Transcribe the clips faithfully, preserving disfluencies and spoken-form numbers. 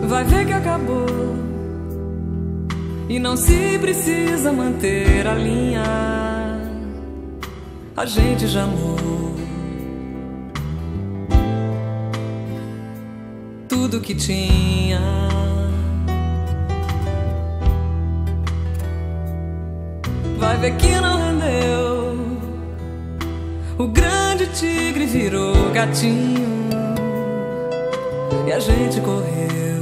Vai ver que acabou e não se precisa manter a linha. A gente já amou tudo que tinha. Vai ver que não rendeu. O grande tigre virou gatinho e a gente correu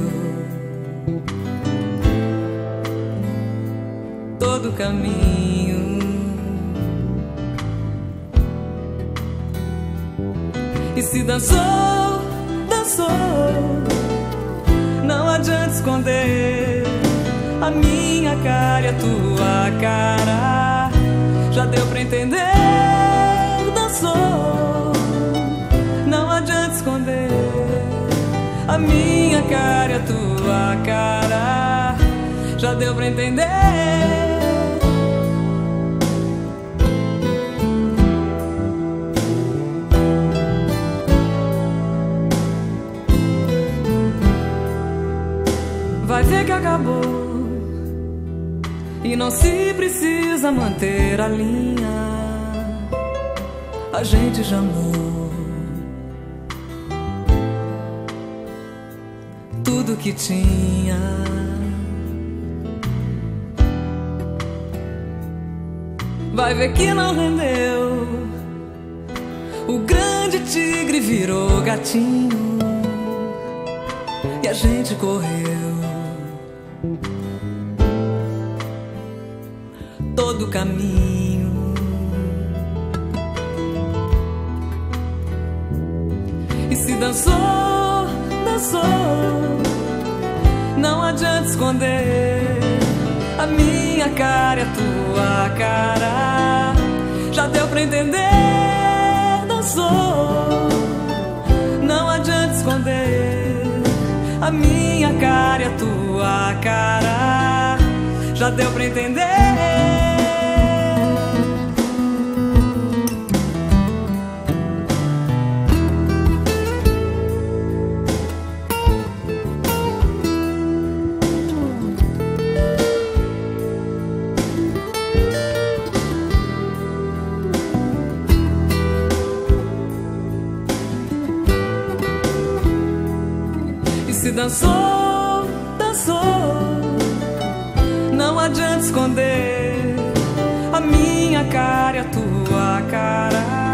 todo o caminho. E se dançou, dançou, não adianta esconder a minha cara e a tua cara. Já deu pra entender. Dançou, não adianta esconder a minha cara e a tua cara. Já deu pra entender. Vai ver que acabou e não se precisa manter a linha. A gente já amou tudo que tinha. Vai ver que não rendeu. O grande tigre virou gatinho e a gente correu todo o caminho. E se dançou, dançou, não adianta esconder a minha cara e a tua cara. Já deu pra entender. Dançou, não adianta esconder a minha cara e a tua cara. Já deu pra entender. Se dançou, dançou, não adianta esconder a minha cara e a tua cara.